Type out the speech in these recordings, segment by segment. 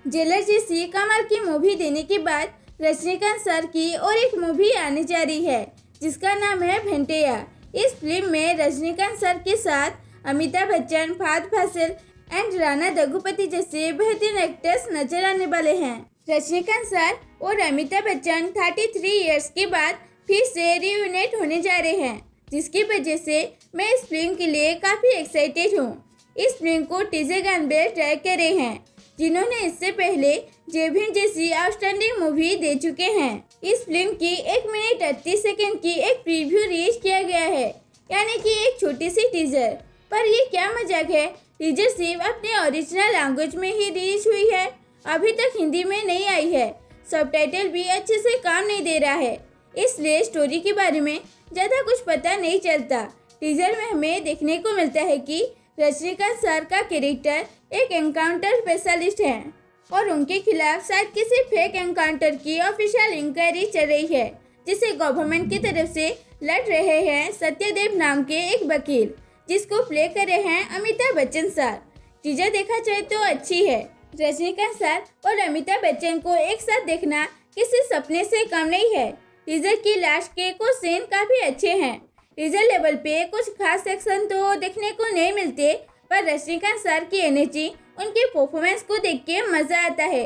Jailer जैसी कमाल की मूवी देने के बाद रजनीकांत सर की और एक मूवी आने जा रही है जिसका नाम है भेंटैया। इस फिल्म में रजनीकांत सर के साथ अमिताभ बच्चन, फहद फासिल एंड राणा दग्गुबाती जैसे बेहतरीन एक्टर्स नजर आने वाले हैं। रजनीकांत सर और अमिताभ बच्चन 33 इयर्स के बाद फिर से रियूनाइट होने जा रहे हैं, जिसकी वजह से मैं इस फिल्म के लिए काफ़ी एक्साइटेड हूँ। इस फिल्म को टीजे गानबेल ट्रैक कर रहे हैं, जिन्होंने इससे पहले जय भीम जैसी आउटस्टैंडिंग मूवी दे चुके हैं। इस फिल्म की 1 मिनट 38 सेकंड की एक प्रीव्यू रिलीज किया गया है, यानी कि एक छोटी सी टीजर। पर ये क्या मजाक है, टीजर सिर्फ अपने ओरिजिनल लैंग्वेज में ही रिलीज हुई है, अभी तक हिंदी में नहीं आई है। सबटाइटल भी अच्छे से काम नहीं दे रहा है, इसलिए स्टोरी के बारे में ज़्यादा कुछ पता नहीं चलता। टीजर में हमें देखने को मिलता है कि रजनीकांत सर का कैरेक्टर एक एनकाउंटर स्पेशलिस्ट है और उनके खिलाफ शायद किसी फेक एनकाउंटर की ऑफिशियल इंक्वायरी चल रही है, जिसे गवर्नमेंट की तरफ से लड़ रहे हैं सत्यदेव नाम के एक वकील, जिसको प्ले कर रहे हैं अमिताभ बच्चन सर। टीजर देखा जाए तो अच्छी है। रजनीकांत सर और अमिताभ बच्चन को एक साथ देखना किसी सपने से कम नहीं है। टीजर की लास्ट के कुछ सीन काफ़ी अच्छे हैं। टीजर लेवल पे कुछ खास सेक्शन तो देखने को नहीं मिलते, पर रजनीकांत सर की एनर्जी, उनके परफॉर्मेंस को देख के मज़ा आता है।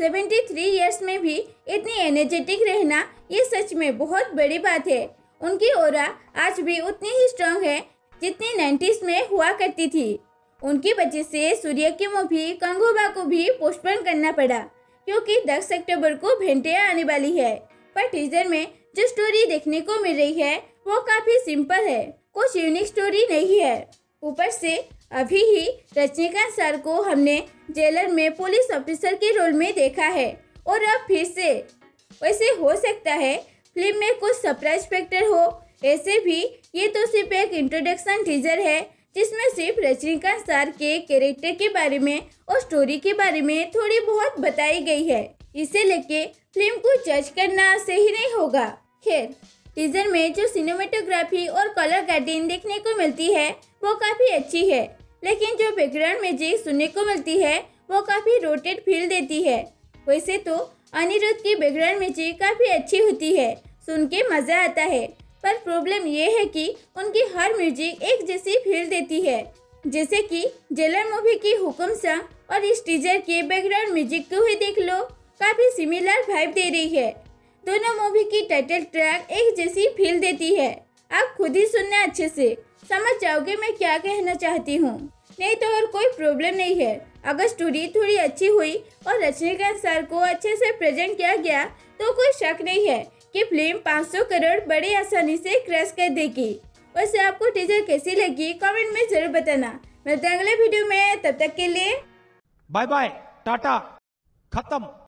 73 इयर्स में भी इतनी एनर्जेटिक रहना ये सच में बहुत बड़ी बात है। उनकी ऑरा आज भी उतनी ही स्ट्रांग है जितनी 90s में हुआ करती थी। उनकी वजह से सूर्य की मूवी गंगूबा को भी पोस्टपोन करना पड़ा, क्योंकि 10 अक्टूबर को भेंटैया आने वाली है। पर टीजर में जो स्टोरी देखने को मिल रही है वो काफ़ी सिंपल है, कुछ यूनिक स्टोरी नहीं है। ऊपर से अभी ही रजनीकांत सर को हमने जेलर में पुलिस ऑफिसर के रोल में देखा है और अब फिर से। वैसे हो सकता है फिल्म में कुछ सरप्राइज फैक्टर हो। ऐसे भी ये तो सिर्फ एक इंट्रोडक्शन टीजर है, जिसमें सिर्फ रजनीकांत सर के कैरेक्टर के बारे में और स्टोरी के बारे में थोड़ी बहुत बताई गई है। इसे लेके फिल्म को जज करना सही नहीं होगा। खैर, टीजर में जो सिनेमेटोग्राफी और कलर ग्रेडिंग देखने को मिलती है वो काफ़ी अच्छी है, लेकिन जो बैकग्राउंड म्यूजिक सुनने को मिलती है वो काफ़ी रोटेट फील देती है। वैसे तो अनिरुद्ध की बैकग्राउंड म्यूजिक काफ़ी अच्छी होती है, सुन के मज़ा आता है, पर प्रॉब्लम ये है कि उनकी हर म्यूजिक एक जैसी फील देती है। जैसे कि जेलर मूवी की हुक्म सॉन्ग और इस टीजर के बैकग्राउंड म्यूजिक को ही देख लो, काफ़ी सिमिलर वाइब दे रही है। दोनों मूवी की टाइटल ट्रैक एक जैसी फील देती है। आप खुद ही सुनना, अच्छे से समझ जाओगे मैं क्या कहना चाहती हूँ। नहीं तो और कोई प्रॉब्लम नहीं है। अगर स्टोरी थोड़ी अच्छी हुई और रजनीकांत सर को अच्छे से प्रेजेंट किया गया तो कोई शक नहीं है कि फिल्म 500 करोड़ बड़ी आसानी से क्रैश कर देगी। वैसे आपको टीजर कैसी लगी कमेंट में जरूर बताना। मिलते हैं अगले वीडियो में, तब तक के लिए बाय बाय, टाटा, खत्म।